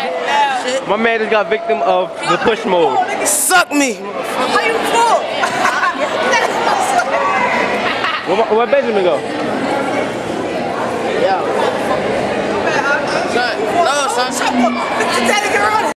My man just got victim of the push mode. Suck me. How you full? Where Benjamin go? Son, no, son.